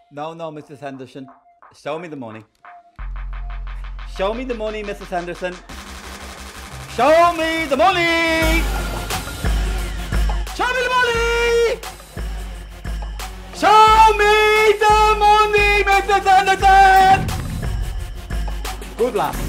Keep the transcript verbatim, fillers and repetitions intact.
No, no, Missus Henderson. Show me the money. Show me the money, Missus Henderson. Show me the money! Show me the money! Show me the money, Missus Henderson! Good laugh.